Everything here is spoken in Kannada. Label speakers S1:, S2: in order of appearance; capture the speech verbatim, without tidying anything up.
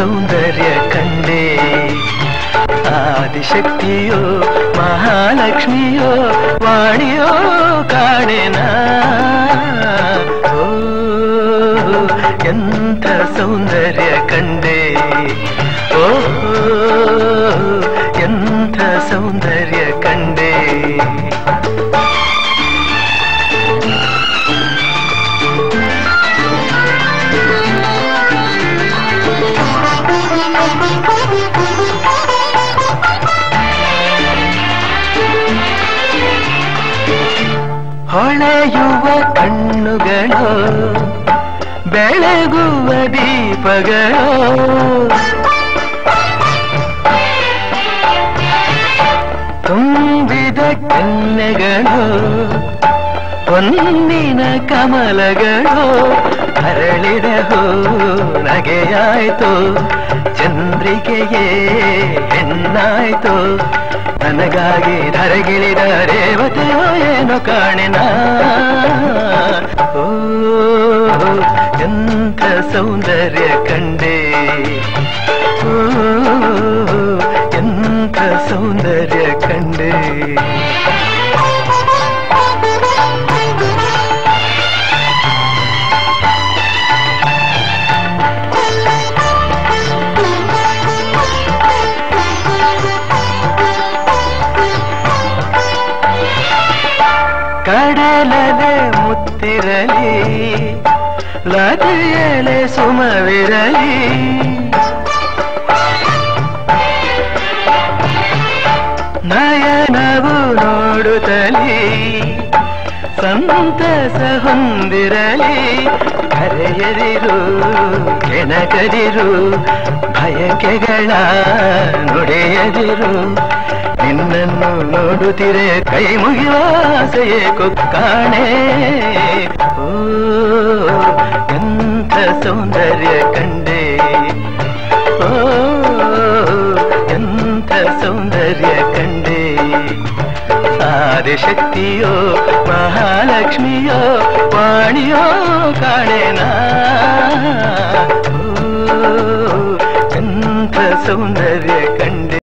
S1: ಸೌಂದರ್ಯ ಕಂಡೆ ಆದಿಶಕ್ತಿಯೋ ಮಹಾಲಕ್ಷ್ಮಿಯೋ ವಾಣಿಯೋ ಕಾಣೆನ ಓ ಎಂಥ ಸೌಂದರ್ಯ ಕಂಡೆ ಓ ಎಂಥ ಸೌಂದರ್ಯ ಕಂಡೆ ಹೊಳೆಯುವ ಕಣ್ಣುಗಳು ಬೆಳಗುವ ದೀಪಗಳು ತುಂಬಿದ ಕೆನ್ನೆಗಳು ಹೊನ್ನಿನ ಕಮಲಗಳು ಅರಳಿದ ಹೂ ನಗೆಯಾಯ್ತು ಚಂದ್ರಿಕೆಯೇ ಹೆಣ್ಣಾಯ್ತು ನನಗಾಗಿ ಧರೆಗಿಳಿದ ರೇವತೆಯೋ ಏನು ಕಾಣೆನ ಓ ಎಂಥ ಸೌಂದರ್ಯ ಕಂಡೆ ಓ ಎಂಥ ಸೌಂದರ್ಯ ಕಂಡೆ ಕಡಲಲೆ ಮುತ್ತಿರಲಿ ಲತೆಯಲೆ ಸುಮವಿರಲಿ ನಯನವು ನೋಡುತ್ತಲಿ ಸಂತಸ ಹೊಂದಿರಲಿ ಕರೆಯದಿರು ಕೆಣಕದಿರು ಭಯಕೆಗಳ ನುಡಿಯದಿರು ನಿನ್ನನ್ನು ನೋಡುತ್ತಿರೆ ಕೈ ಮುಗಿಯುವ ಆಸೆಯೇ ಕೊಕ್ಕಾಣೆ ಓ ಎಂಥ ಸೌಂದರ್ಯ ಕಂಡೆ ಓ ಎಂಥ ಸೌಂದರ್ಯ ಕಂಡೆ ಆದಿಶಕ್ತಿಯೋ ಮಹಾಲಕ್ಷ್ಮಿಯೋ ವಾಣಿಯೋ ಕಾಣೆನ ಓ ಎಂಥ ಸೌಂದರ್ಯ